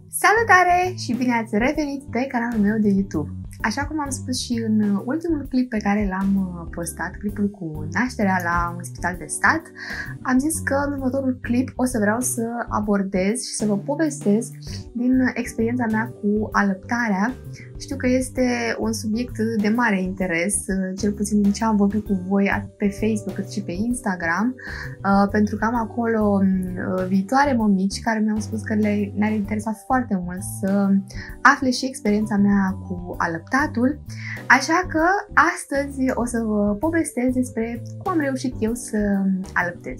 Salutare și bine ați revenit pe canalul meu de YouTube! Așa cum am spus și în ultimul clip pe care l-am postat, clipul cu nașterea la un spital de stat, am zis că în următorul clip o să vreau să abordez și să vă povestesc din experiența mea cu alăptarea. Știu că este un subiect de mare interes, cel puțin din ce am vorbit cu voi atât pe Facebook cât și pe Instagram, pentru că am acolo viitoare mămici care mi-au spus că le-ar interesa foarte mult să afle și experiența mea cu alăptatul. Așa că astăzi o să vă povestesc despre cum am reușit eu să alăptez.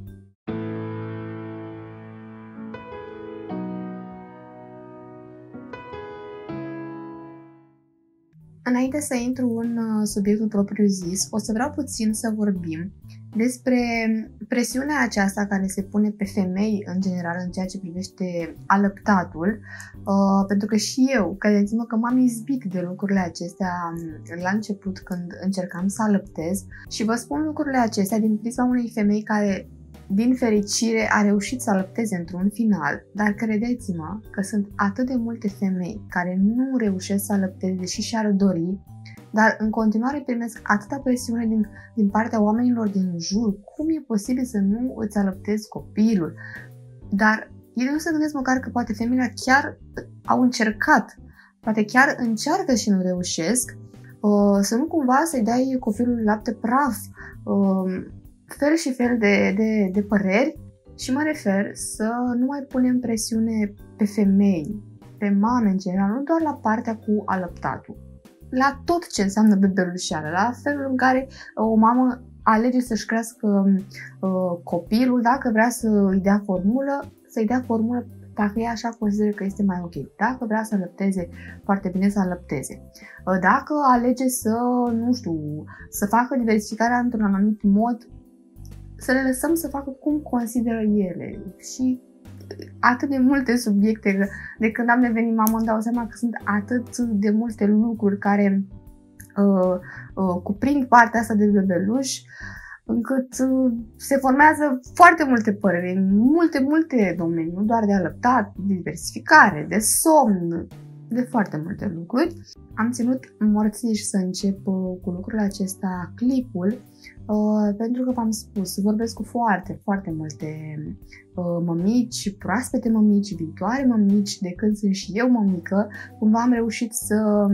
Înainte să intru în subiectul propriu zis, o să vreau puțin să vorbim despre presiunea aceasta care se pune pe femei în general în ceea ce privește alăptatul, pentru că și eu, credeți-mă că m-am izbit de lucrurile acestea la început când încercam să alăptez și vă spun lucrurile acestea din prisma unei femei care, din fericire, a reușit să alăpteze într-un final, dar credeți-mă că sunt atât de multe femei care nu reușesc să alăpteze deși și-ar dori, dar în continuare primesc atâta presiune din partea oamenilor din jur. Cum e posibil să nu îți alăptezi copilul? Dar ele nu se gândesc măcar că poate femeile chiar au încercat, poate chiar încearcă și nu reușesc, să nu cumva să-i dai copilul lapte praf, fel și fel de păreri, și mă refer să nu mai punem presiune pe femei, pe mame în general, nu doar la partea cu alăptatul, la tot ce înseamnă bebelușeală, la felul în care o mamă alege să-și crească copilul, dacă vrea să îi dea formulă, să-i dea formulă dacă ea așa consideră că este mai ok. Dacă vrea să alăpteze, foarte bine să alăpteze. Dacă alege să, nu știu, să facă diversificarea într-un anumit mod, să le lăsăm să facă cum consideră ele. Și atât de multe subiecte, că de când am devenit mamă îmi dau seama că sunt atât de multe lucruri care cuprind partea asta de bebeluș, încât se formează foarte multe păreri în multe domenii, nu doar de alăptat, de diversificare, de somn, de foarte multe lucruri. Am ținut morțiș să încep cu lucrurile acestea clipul, pentru că v-am spus, vorbesc cu foarte multe mămici, proaspete mămici, viitoare mămici, de când sunt și eu mămică. Cumva am reușit să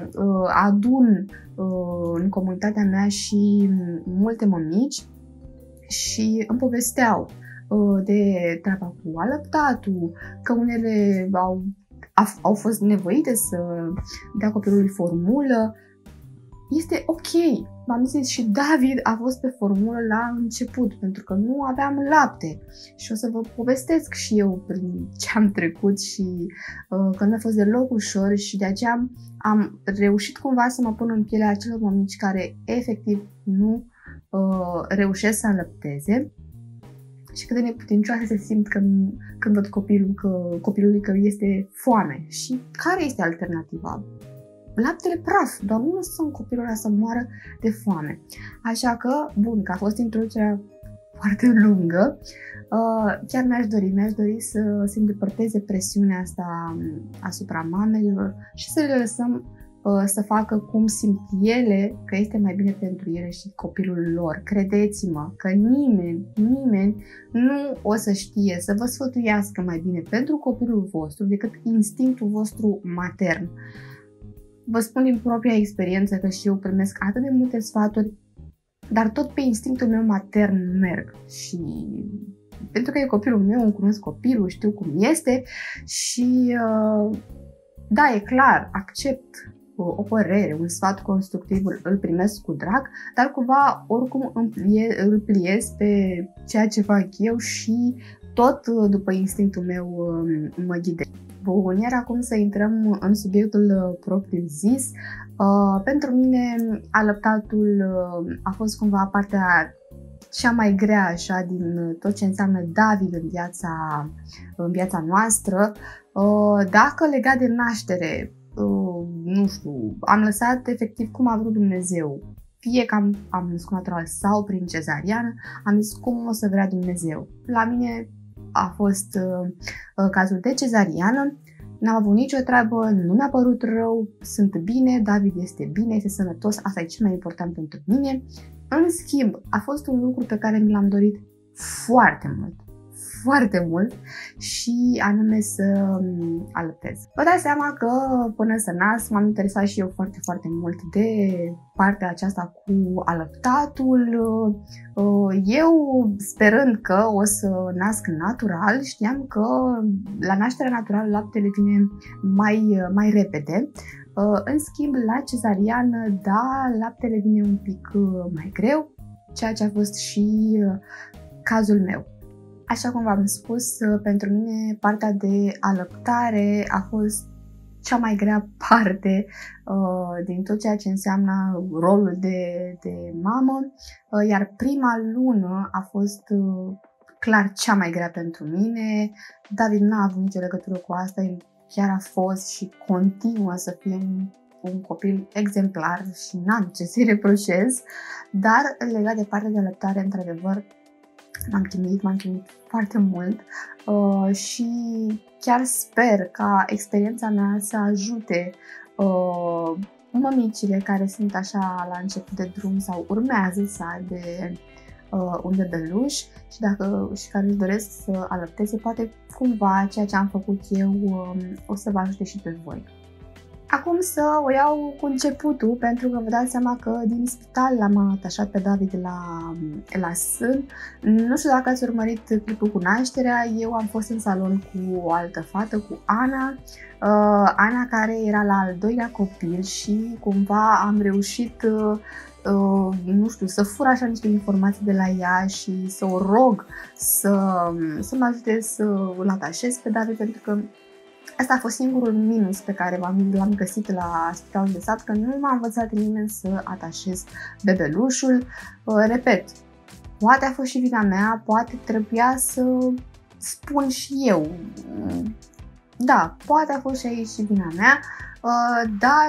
adun în comunitatea mea și multe mămici și îmi povesteau de treaba cu alăptatul, că unele au fost nevoite să dea copilului formulă. Este ok. V-am zis, și David a fost pe formulă la început, pentru că nu aveam lapte. Și o să vă povestesc și eu prin ce am trecut și că nu a fost deloc ușor, și de aceea am reușit cumva să mă pun în pielea acelor mămici care efectiv nu reușesc să alăpteze. Și cât de neputincioase se simt când văd copilului că este foame. Și care este alternativa? Laptele praf, doar nu lăsăm copilul ăla să moară de foame. Așa că, bun, că a fost introducerea foarte lungă, chiar mi-aș dori să se îndepărteze presiunea asta asupra mamelor și să le lăsăm să facă cum simt ele că este mai bine pentru ele și copilul lor. Credeți-mă că nimeni nu o să știe să vă sfătuiască mai bine pentru copilul vostru decât instinctul vostru matern. Vă spun din propria experiență că și eu primesc atât de multe sfaturi, dar tot pe instinctul meu matern merg. Și pentru că e copilul meu, îmi cunosc copilul, știu cum este și da, e clar, accept o părere, un sfat constructiv, îl primesc cu drag, dar cumva oricum îl pliez pe ceea ce fac eu și tot după instinctul meu mă ghidez. Bun, iar acum să intrăm în subiectul propriu zis. Pentru mine alăptatul a fost cumva partea cea mai grea așa din tot ce înseamnă David în viața noastră. Dacă legat de naștere, nu știu, am lăsat efectiv cum a vrut Dumnezeu. Fie că am născut natural sau prin cezariană, am zis cum o să vrea Dumnezeu. La mine a fost cazul de cezariană N-am avut nicio treabă, nu mi-a părut rău, sunt bine, David este bine, este sănătos, asta e cel mai important pentru mine. În schimb, a fost un lucru pe care mi l-am dorit foarte mult, foarte mult, și anume să alăptez. Vă dați seama că până să nasc m-am interesat și eu foarte, foarte mult de partea aceasta cu alăptatul. Eu, sperând că o să nasc natural, știam că la nașterea naturală laptele vine mai repede. În schimb, la cezariană, da, laptele vine un pic mai greu, ceea ce a fost și cazul meu. Așa cum v-am spus, pentru mine partea de alăptare a fost cea mai grea parte din tot ceea ce înseamnă rolul de mamă, iar prima lună a fost clar cea mai grea pentru mine. David n-a avut nicio legătură cu asta, el chiar a fost și continuă să fie un copil exemplar și n-am ce să-i reproșez, dar legat de partea de alăptare, într-adevăr, m-am chinuit foarte mult și chiar sper ca experiența mea să ajute mămicile care sunt așa la început de drum sau urmează să aibă un bebeluș și care își doresc să alăpteze, poate cumva ceea ce am făcut eu o să vă ajute și pe voi. Acum să o iau cu începutul, pentru că vă dați seama că din spital l-am atașat pe David la sân. Nu știu dacă ați urmărit clipul cu nașterea, eu am fost în salon cu o altă fată, cu Ana. Ana care era la al doilea copil și cumva am reușit, nu știu, să fur așa niște informații de la ea și să o rog să mă ajute să îl atașez pe David, pentru că asta a fost singurul minus pe care l-am găsit la spitalul de sat, că nu m-a învățat nimeni să atașez bebelușul. Repet, poate a fost și vina mea, poate trebuia să spun și eu. Da, poate a fost și aici și vina mea, dar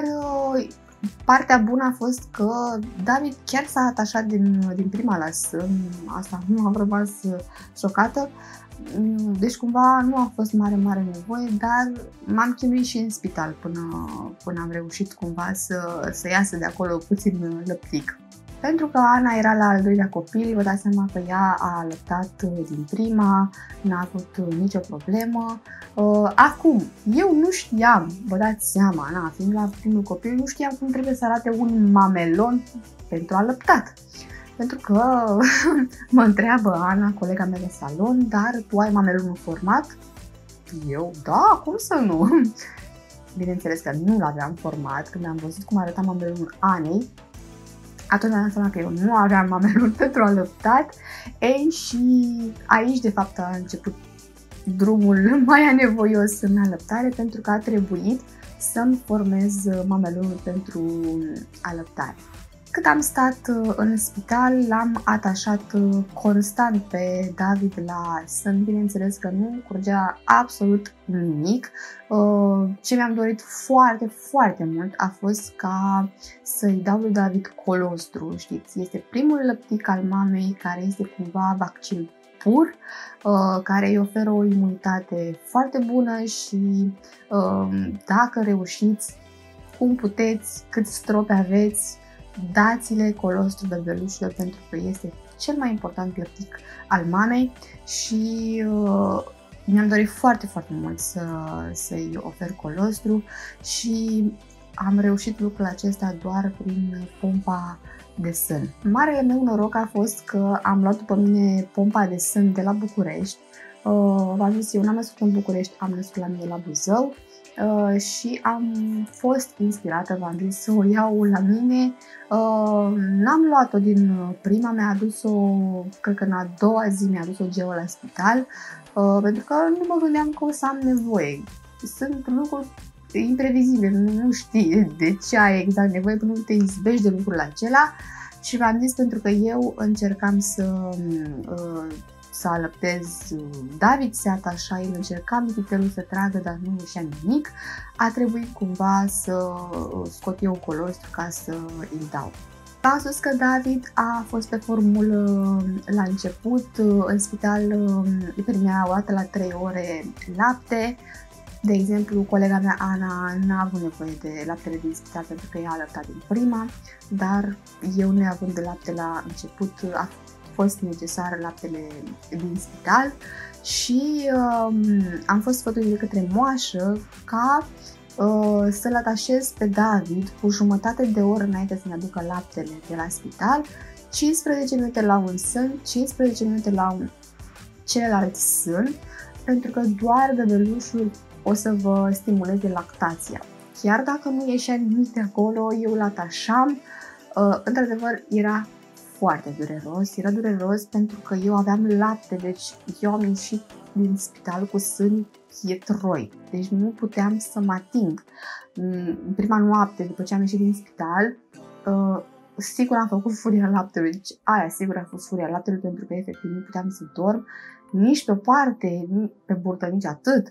partea bună a fost că David chiar s-a atașat din prima la sân, asta nu am rămas șocată. Deci cumva nu a fost mare nevoie, dar m-am chinuit și în spital până am reușit cumva să iasă de acolo puțin lăptic. Pentru că Ana era la al doilea copil, vă dați seama că ea a alăptat din prima, n-a avut nicio problemă. Acum, eu nu știam, vă dați seama, fiind la primul copil, nu știam cum trebuie să arate un mamelon pentru alăptat. Pentru că mă întreabă Ana, colega mea de salon, dar tu ai mamelonul format? Eu, da, cum să nu? Bineînțeles că nu l-aveam format. Când am văzut cum arăta mamelonul Anei, atunci mi-am dat seama că eu nu aveam mamelon pentru alăptat. Ei, și aici de fapt a început drumul mai anevoios în alăptare, pentru că a trebuit să-mi formez mamelonul pentru alăptare. Cât am stat în spital, l-am atașat constant pe David la sân. Bineînțeles că nu curgea absolut nimic. Ce mi-am dorit foarte, foarte mult a fost ca să-i dau lui David colostru, știți? Este primul lăptic al mamei care este cumva vaccin pur, care îi oferă o imunitate foarte bună și dacă reușiți, cum puteți, câți stropi aveți, dați-le colostru bebelușilor, pentru că este cel mai important lăptic al mamei și mi-am dorit foarte, foarte mult să-i ofer colostru și am reușit lucrul acesta doar prin pompa de sân. Marele meu noroc a fost că am luat după mine pompa de sân de la București. V-am zis, eu n-am născut în București, am născut la mine la Buzău. Și am fost inspirată, v-am zis, să o iau la mine. N-am luat-o din prima, mi-a adus-o, cred că în a doua zi mi-a adus-o Geo la spital, pentru că nu mă gândeam că o să am nevoie. Sunt lucruri imprevizibile, nu știi de ce ai exact nevoie până nu te izbești de lucrul acela. Și v-am zis, pentru că eu încercam să alăptez, David se atașa, el încerca mititelul să tragă, dar nu ieșea nimic. A trebuit cumva să scot eu colostru ca să îi dau. Am spus că David a fost pe formulă la început, în spital îi primea o dată la 3 ore lapte. De exemplu, colega mea, Ana, n-a avut nevoie de laptele din spital pentru că ea a lăptat din prima, dar eu, neavând de lapte la început, a fost necesar laptele din spital și am fost sfătuit de către moașă ca să-l atașez pe David cu jumătate de oră înainte să ne aducă laptele de la spital, 15 minute la un sân, 15 minute la un celălalt sân, pentru că doar bebelușul o să vă stimuleze lactația. Chiar dacă nu ieșea nimic de acolo, eu îl atașam. Într-adevăr, era foarte dureros. Era dureros pentru că eu aveam lapte, deci eu am ieșit din spital cu sâni pietroi. Deci nu puteam să mă ating. În prima noapte, după ce am ieșit din spital, sigur am făcut furia laptelui. Deci aia sigur a fost furia laptelui, pentru că efectiv nu puteam să dorm nici pe o parte, pe burtă, nici atât.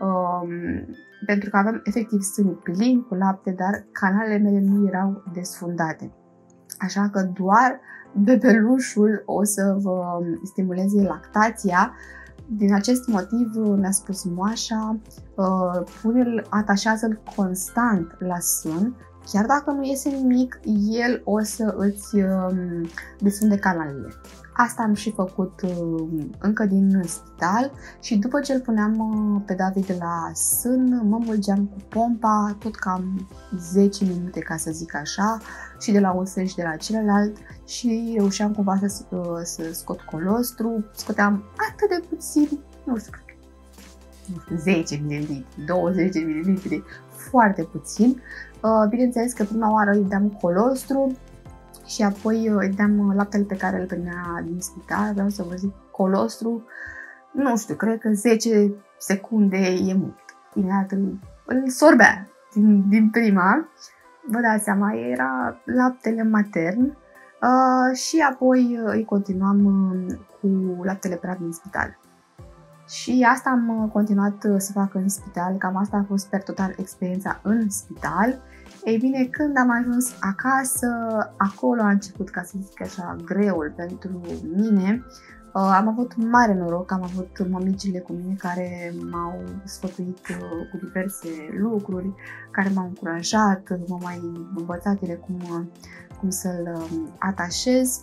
Pentru că aveam efectiv sânii plini cu lapte, dar canalele mele nu erau desfundate. Așa că doar bebelușul o să vă stimuleze lactația. Din acest motiv mi-a spus moașa, atașează-l constant la sân. Chiar dacă nu iese nimic, el o să îți desfunde canalele. Asta am și făcut încă din spital și după ce îl puneam pe David la sân, mă mulgeam cu pompa tot cam 10 minute, ca să zic așa, și de la un sân și de la celălalt, și reușeam cumva să scot colostru. Scoteam atât de puțin, nu știu, 10 ml, 20 ml, foarte puțin. Bineînțeles că prima oară îi dam colostru și apoi îi dam laptele pe care îl primea din spital. Vreau să vă zic, colostru, nu știu, cred că 10 secunde e mult. Imediat îl sorbea din prima. Vă dați seama, era laptele matern și apoi îi continuam cu laptele praf din spital. Și asta am continuat să fac în spital, cam asta a fost per total experiența în spital. Ei bine, când am ajuns acasă, acolo a început, ca să zic așa, greul pentru mine. Am avut mare noroc, am avut mămicile cu mine care m-au sfătuit cu diverse lucruri, care m-au încurajat, m-au mai învățat ele cum să-l atașez,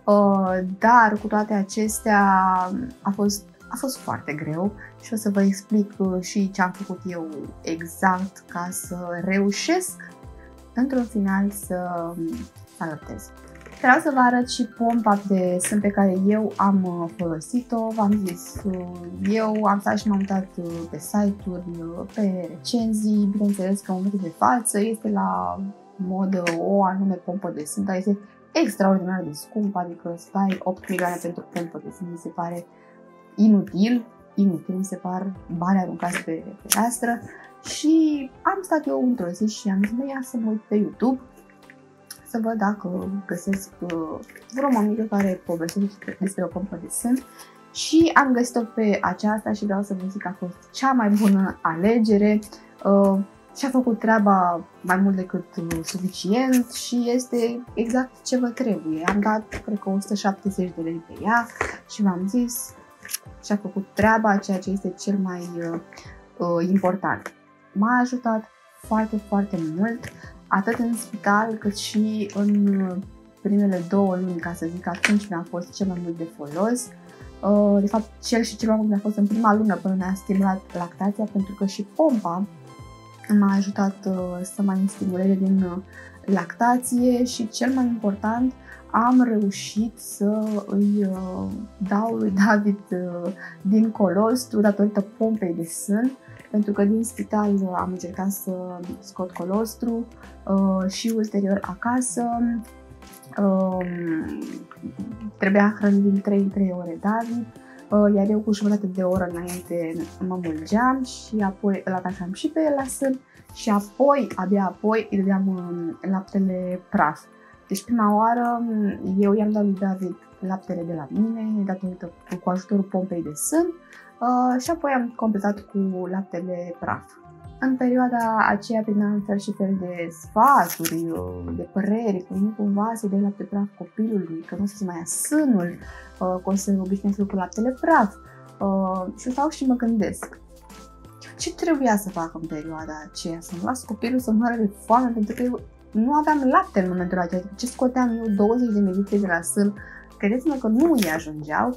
dar cu toate acestea a fost foarte greu și o să vă explic și ce am făcut eu exact ca să reușesc într-un final să alăptez. Vreau să vă arăt și pompa de sân pe care eu am folosit-o. V-am zis, eu am stat și m-am uitat pe site-uri, pe recenzii. Bineînțeles că în momentul de față este la modă o anume pompă de sân, dar este extraordinar de scump, adică stai 8 milioane pentru pompă de sân, mi se pare inutil, mi se par bani aruncați pe fereastră. Și am stat eu într-o zi și am zis, ia să mă uit pe YouTube să văd dacă găsesc vreo mămică care povestește despre o pompă de sân și am găsit-o pe aceasta și vreau să vă zic că a fost cea mai bună alegere. Și-a făcut treaba mai mult decât suficient și este exact ce vă trebuie. Am dat, cred că 170 de lei pe ea și v-am zis, și-a făcut treaba, ceea ce este cel mai important. M-a ajutat foarte, foarte mult, atât în spital cât și în primele 2 luni, ca să zic, atunci mi-a fost cel mai mult de folos. De fapt, cel mai mult mi-a fost în prima lună, până mi-a stimulat lactația, pentru că și pompa m-a ajutat să mai stimuleze din lactație și, cel mai important, am reușit să îi dau lui David din colostru datorită pompei de sân, pentru că din spital am încercat să scot colostru și ulterior acasă trebuia hrănit din 3 în 3 ore David, iar eu cu jumătate de oră înainte mă mulgeam și apoi îl atașam și pe el la sân și apoi, abia apoi, îi dădeam laptele praf. Deci prima oară eu i-am dat lui David laptele de la mine, datorită cu ajutorul pompei de sân, și apoi am completat cu laptele praf. În perioada aceea primeam fel și fel de sfaturi, de păreri, că nu cumva să dai lapte praf copilului, că nu să se mai ia sânul, că o să obișnuiesc cu laptele praf. Și stau și mă gândesc, Ce trebuia să fac în perioada aceea? Să-mi las copilul să moară de foame, pentru că eu nu aveam lapte în momentul acela. Ce scoteam eu 20 de mililitri de la sân, credeți-mă că nu îi ajungeau.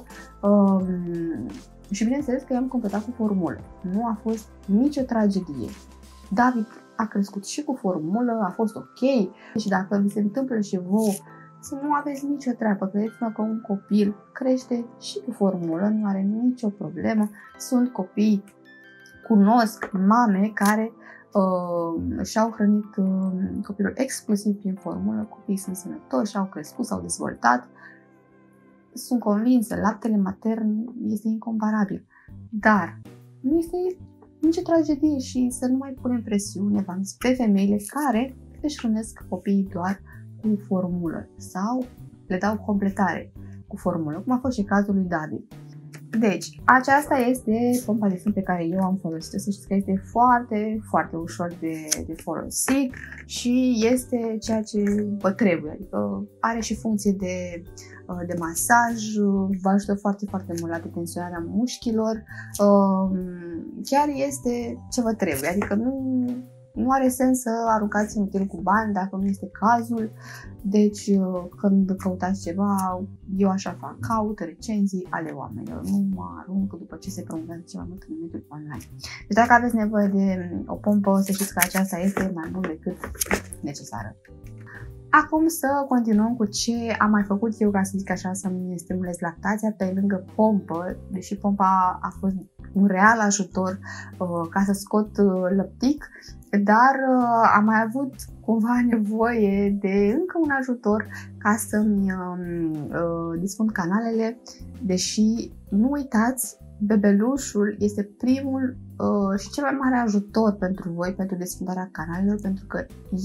Și bineînțeles că i-am completat cu formulă. Nu a fost nicio tragedie. David a crescut și cu formulă, a fost ok. Și dacă vi se întâmplă și vouă, să nu aveți nicio treabă. Credeți-mă că un copil crește și cu formulă, nu are nicio problemă. Sunt copii, cunosc mame care și-au hrănit copilul exclusiv prin formulă. Copiii sunt sănătoși, au crescut, s-au dezvoltat. Sunt convinsă, laptele matern este incomparabil. Dar nu este nicio tragedie și să nu mai punem presiune pe femeile care își hrănesc copiii doar cu formulă sau le dau completare cu formulă, cum a fost și cazul lui David. Deci, aceasta este pompa de sân pe care eu am folosit-o. Să știți că este foarte, foarte ușor de folosit și este ceea ce vă trebuie. Adică are și funcție de masaj, vă ajută foarte, foarte mult la detensionarea mușchilor. Chiar este ce vă trebuie. Adică nu are sens să aruncați inutil cu bani dacă nu este cazul. Deci când căutați ceva, eu așa fac, caut recenzii ale oamenilor, nu mă arunc după ce se promovează ceva mult în mediul online. Deci dacă aveți nevoie de o pompă, să știți că aceasta este mai mult decât necesară. Acum să continuăm cu ce am mai făcut eu, ca să zic așa, să-mi stimulez lactația pe lângă pompă, deși pompa a fost un real ajutor ca să scot lăptic, dar am mai avut cumva nevoie de încă un ajutor ca să-mi disfund canalele, deși nu uitați, bebelușul este primul și cel mai mare ajutor pentru voi, pentru desfundarea canalelor, pentru că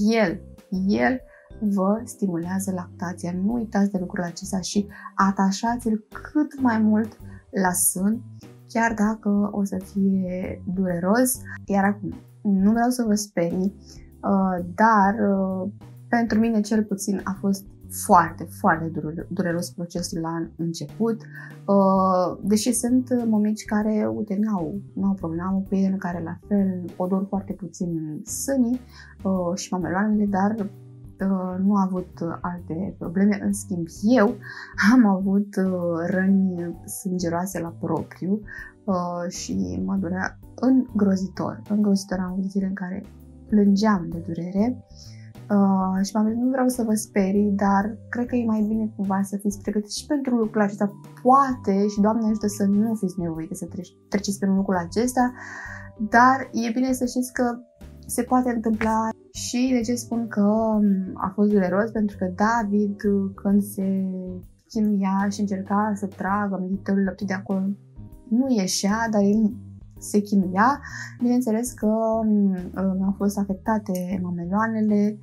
el vă stimulează lactația. Nu uitați de lucrul acesta și atașați-l cât mai mult la sân, chiar dacă o să fie dureros. Iar acum, nu vreau să vă sperii, dar pentru mine cel puțin a fost foarte, foarte dureros procesul la început, deși sunt mămici care, uite, n-au probleme. Am o prietenă care la fel o dor foarte puțin sânii și mameloanele, dar nu a avut alte probleme. În schimb, eu am avut răni sângeroase la propriu și mă durea îngrozitor. Îngrozitor, am avut zile în care plângeam de durere și m-am zis, nu vreau să vă sperii, dar cred că e mai bine cumva să fiți pregătiți și pentru lucrul acesta. Poate, și Doamne ajută să nu fiți nevoite să treceți pe lucrul acesta, dar e bine să știți că se poate întâmpla. Și de ce spun că a fost dureros? Pentru că David, când se chinuia și încerca să tragă meditorul lăptit de acolo, nu ieșea, dar el se chinuia. Bineînțeles că mi-au fost afectate mameloanele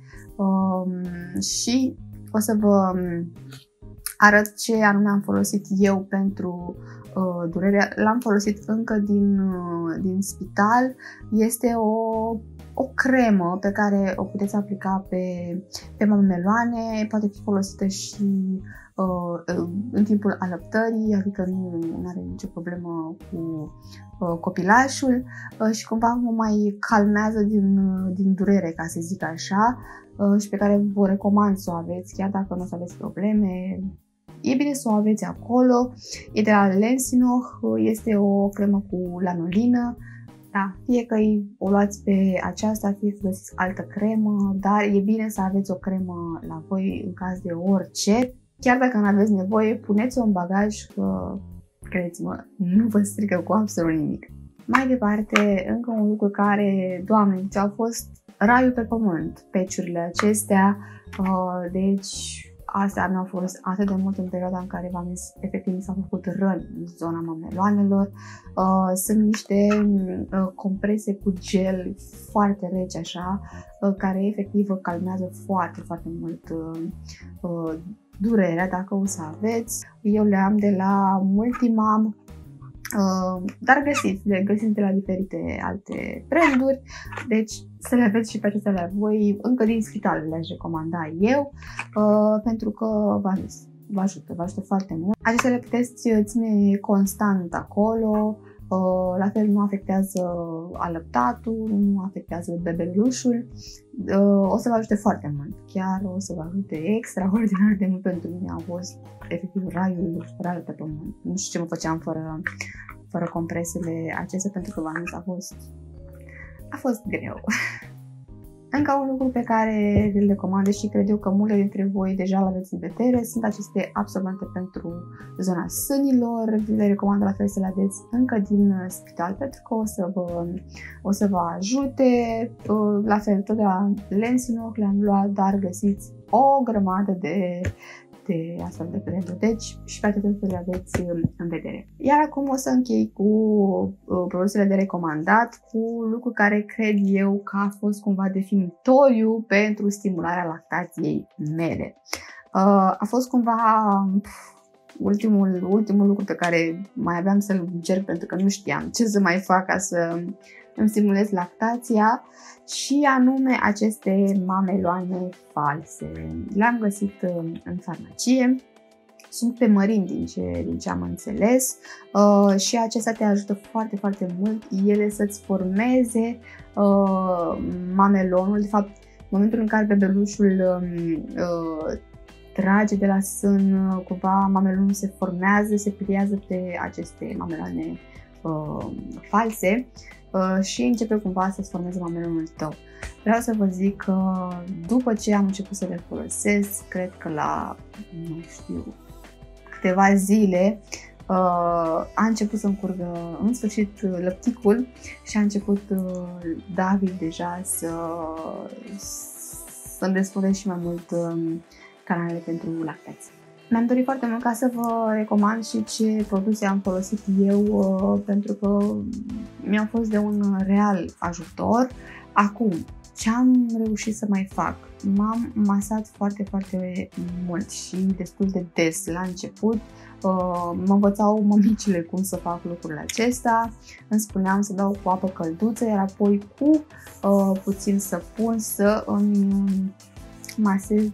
și o să vă arăt ce anume am folosit eu pentru durere. L-am folosit încă din spital. Este o cremă pe care o puteți aplica pe mameloane, poate fi folosită și în timpul alăptării, adică nu are nicio problemă cu copilașul și cumva mă mai calmează din durere, ca să zic așa, și pe care vă recomand să o aveți, chiar dacă nu o să aveți probleme. E bine să o aveți acolo. E de la Lensinoh, este o cremă cu lanolină. Da, fie că o luați pe aceasta, fie că găsiți altă cremă, dar e bine să aveți o cremă la voi în caz de orice. Chiar dacă nu aveți nevoie, puneți-o în bagaj, că, credeți-mă, nu vă strică cu absolut nimic. Mai departe, încă un lucru care, Doamne, au fost raiul pe pământ, patch-urile acestea, deci astea mi-au fost atât de mult în perioada în care v-am zis, efectiv mi s-au făcut răni în zona mameloanelor. Sunt niște comprese cu gel foarte reci așa, care efectiv vă calmează foarte, foarte mult durerea, dacă o să aveți. Eu le am de la Multimam, dar găsiți de la diferite alte branduri, deci să le aveți și pe acestea la voi. Încă din spital le-aș recomanda eu, pentru că vă ajută foarte mult. Acestea le puteți ține constant acolo, La fel nu afectează alăptatul, nu afectează bebelușul. O să vă ajute foarte mult, chiar o să vă ajute extraordinar de mult. Pentru mine a fost efectiv raiul pe pământ. Nu știu ce mă făceam fără compresele acestea, pentru că v-am zis, a fost greu. Încă un lucru pe care îl recomand și cred eu că multe dintre voi deja l-aveți în vedere sunt aceste absorbante pentru zona sânilor. Le recomand la fel să le aveți încă din spital, pentru că o să vă ajute. La fel, tot de la Lensinor le-am luat, dar găsiți o grămadă de astfel de branduri, deci și pe atât să le aveți în vedere. Iar acum o să închei cu produsele de recomandat, cu lucruri care cred eu că a fost cumva definitoriu pentru stimularea lactației mele. A fost cumva ultimul lucru pe care mai aveam să-l încerc, pentru că nu știam ce să mai fac ca să îmi stimulez lactația, și anume aceste mameloane false. Le-am găsit în farmacie, sunt pe mărimi din ce am înțeles, și acestea te ajută foarte, foarte mult ele să-ți formeze mamelonul. De fapt, în momentul în care bebelușul trage de la sân, cumva mamelonul se formează, se pliază pe aceste mameloane false și începe cumva să-ți formeze mamelonul tău. Vreau să vă zic că după ce am început să le folosesc, cred că la, nu știu, câteva zile, a început să-mi curgă în sfârșit lăpticul și a început David deja să-mi despune și mai mult canalele pentru lactație. Mi-am dorit foarte mult ca să vă recomand și ce produse am folosit eu, pentru că mi-au fost de un real ajutor. Acum, ce am reușit să mai fac? M-am masat foarte, foarte mult și destul de des la început. Mă învățau mămicile cum să fac lucrurile acestea. Îmi spuneam să dau cu apă călduță, iar apoi cu puțin săpun să îmi masez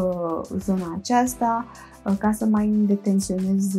zona aceasta ca să mai detensionez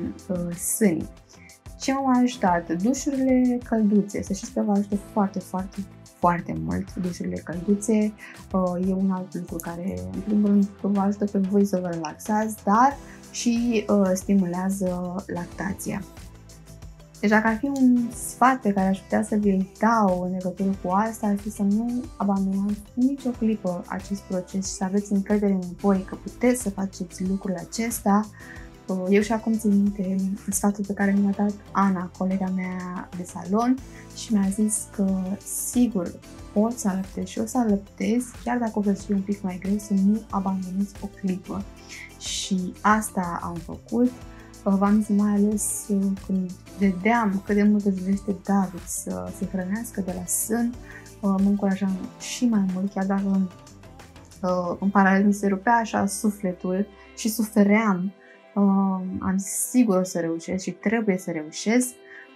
sânii. Ce m-a ajutat? Dușurile călduțe. Să știți că vă ajută foarte, foarte, foarte mult dușurile călduțe. E un alt lucru care, în primul rând, vă ajută pe voi să vă relaxați, dar și stimulează lactația. Deci dacă ar fi un sfat pe care aș putea să vi-l dau în legătură cu asta, ar fi să nu abandonați nicio clipă acest proces și să aveți încredere în voi că puteți să faceți lucrul acesta. Eu și acum țin minte sfatul pe care mi-a dat Ana, colega mea de salon, și mi-a zis că sigur pot să alăptez și o să alăptez, chiar dacă o să fie un pic mai greu, să nu abandonez o clipă. Și asta am făcut. V-am zis, mai ales când vedeam cât de mult își dorește David să se hrănească de la sân, mă încurajam și mai mult, chiar dacă în paralel mi se rupea așa sufletul și sufeream. Am zis, sigur o să reușesc și trebuie să reușesc.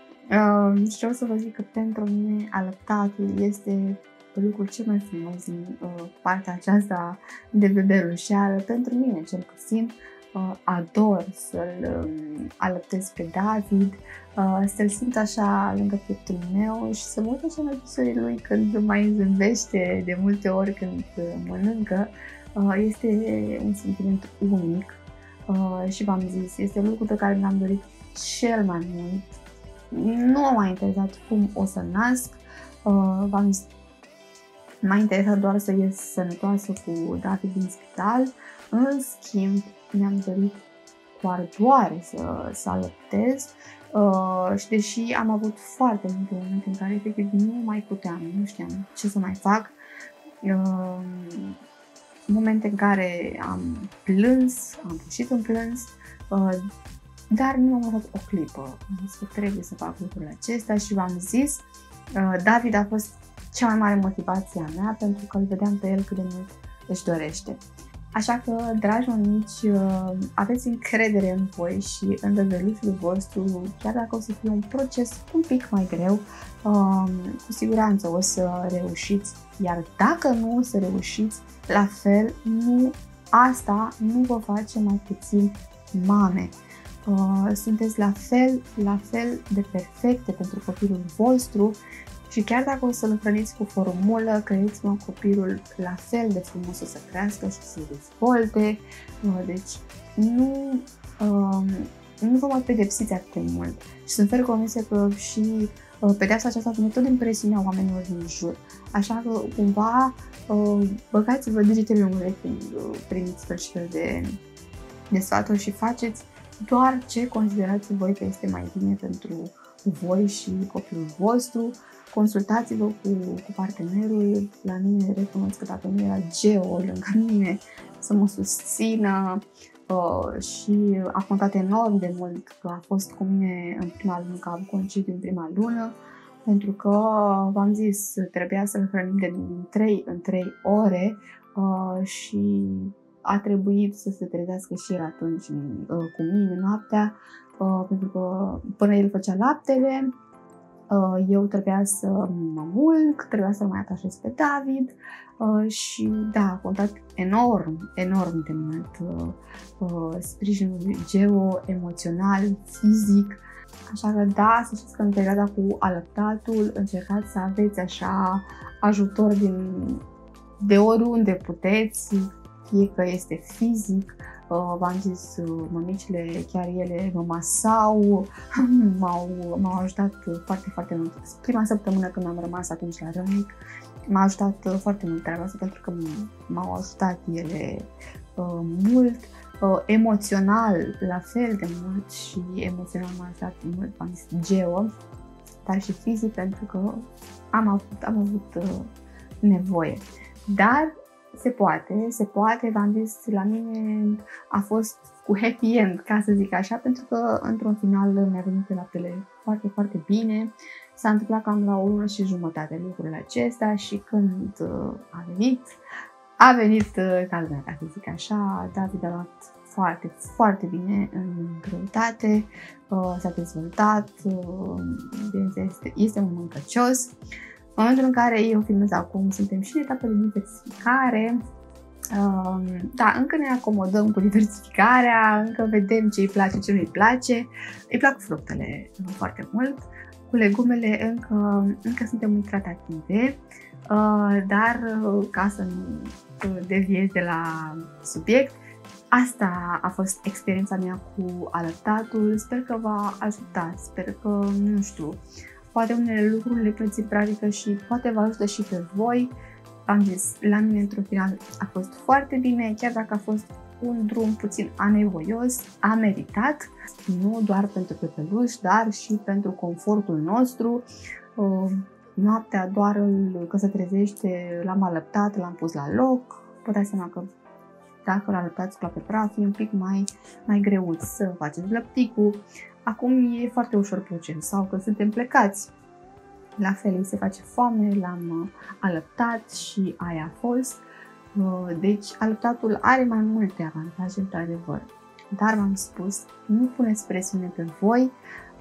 Și vreau să vă zic că pentru mine alăptatul este lucrul cel mai frumos din partea aceasta de bebelușeală. Pentru mine, cel puțin, ador să-l alăptez pe David, să-l simt așa lângă pieptul meu și să mă uit așa la visorii lui când mai zâmbește de multe ori când mănâncă. Este un sentiment unic și v-am zis, este lucru pe care mi-am dorit cel mai mult. Nu m-a mai interesat cum o să nasc, v-am zis, m-a interesat doar să ies sănătoasă cu David din spital. În schimb, mi-am dorit cu ardoare să alăptez și deși am avut foarte multe momente în care efectiv nu mai puteam, nu știam ce să mai fac, momente în care am plâns, am ieșit în plâns, dar nu am avut o clipă. Am zis că trebuie să fac lucrurile acestea și v-am zis, David a fost cea mai mare motivație a mea, pentru că îl vedeam pe el cât de mult își dorește. Așa că, dragi mămici, aveți încredere în voi și în bebelușul vostru, chiar dacă o să fie un proces un pic mai greu, cu siguranță o să reușiți, iar dacă nu o să reușiți, la fel, asta nu vă face mai puțin mame. sunteți la fel de perfecte pentru copilul vostru și chiar dacă o să-l hrăniți cu formulă, credeți-mă, copilul la fel de frumos o să crească și să se dezvolte. Deci nu vă mai pedepsiți atât de mult. Și sunt ferm convinsă că și pedeapsa aceasta vine tot din presiunea oamenilor din jur. Așa că cumva băgați-vă degetele în urechi când primiți fel de sfaturi și faceți doar ce considerați voi că este mai bine pentru voi și copilul vostru. Consultați-vă cu partenerul. La mine, recunosc că dacă nu era Geo lângă mine să mă susțină și a contat enorm de mult că a fost cu mine în prima lună, că a avut concediu în prima lună, pentru că, v-am zis, trebuia să-l hrănim de 3 în 3 ore și a trebuit să se trezească și el atunci cu mine noaptea, pentru că până el făcea laptele, eu trebuia să mă mulc, trebuia să-l mai atașez pe David și da, a contat enorm de mult sprijinul lui Geo, emoțional, fizic. Așa că da, să știți că în perioada cu alăptatul încercați să aveți așa ajutor de oriunde puteți, fie că este fizic. V-am zis, mămicile, chiar ele mă masau, m-au ajutat foarte mult. Prima săptămână când am rămas atunci la Râmnic, m-a ajutat foarte mult treaba asta, pentru că m-au ajutat ele mult, emoțional la fel de mult și emoțional m-a ajutat mult, v-am zis, Geo, dar și fizic, pentru că am avut nevoie. Dar se poate, v-am zis, la mine a fost cu happy end, ca să zic așa, pentru că într-un final mi-a venit laptele foarte bine. S-a întâmplat cam la 1 lună și jumătate lucrurile acestea și când a venit ca lumea, ca să zic așa. David a luat foarte bine în greutate, s-a dezvoltat, bineînțeles, este un mâncăcios. În momentul în care eu filmez acum, suntem și în etapă de diversificare. Da, încă ne acomodăm cu diversificarea, încă vedem ce îi place, ce nu îi place. Îi plac fructele foarte mult. Cu legumele încă suntem în tratative, dar ca să nu deviez de la subiect, asta a fost experiența mea cu alăptatul. Sper că v-a ajutat, sper că, nu știu, poate unele lucruri le puneți în practică și poate vă ajută și pe voi. Am zis, la mine într-un final a fost foarte bine, chiar dacă a fost un drum puțin anevoios, a meritat, nu doar pentru bebeluș, dar și pentru confortul nostru. Noaptea doar că se trezește, l-am alăptat, l-am pus la loc. Vă dați seama că dacă l-alăptați pe praf, e un pic mai greuț să faceți lăpticul. Acum e foarte ușor procent, sau că suntem plecați. La fel, îi se face foame, l-am alăptat și aia a fost. Deci, alăptatul are mai multe avantaje, într-adevăr. Dar v-am spus, nu puneți presiune pe voi,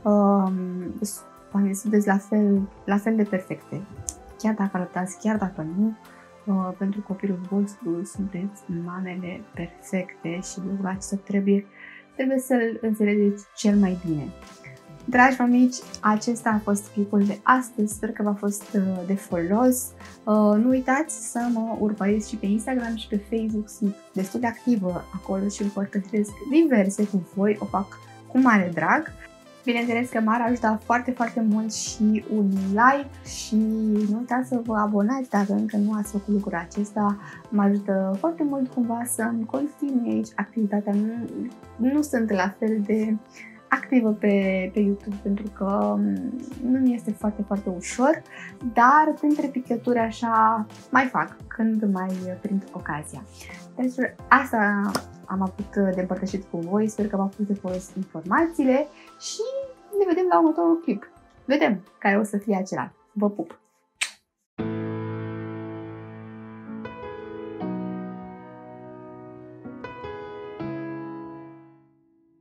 sunteți la fel de perfecte. Chiar dacă alăptați, chiar dacă nu, pentru copilul vostru sunteți mamele perfecte și lucrul acesta trebuie să-l înțelegeți cel mai bine. Dragi mămici, acesta a fost clipul de astăzi, sper că v-a fost de folos. Nu uitați să mă urmăriți și pe Instagram și pe Facebook, sunt destul de activă acolo și împărtășesc diverse cu voi, o fac cu mare drag. Bineînțeles că m-ar ajuta foarte mult și un like și nu uitați să vă abonați dacă încă nu ați făcut lucrul acesta. Mă ajută foarte mult cumva să-mi continui aici activitatea. Nu sunt la fel de activă pe YouTube pentru că nu mi este foarte ușor, dar printre picături așa mai fac când mai prind ocazia. Deci asta am avut de împărtășit cu voi, sper că v-au fost de folos informațiile și ne vedem la următorul clip. Vedem care o să fie acela. Vă pup!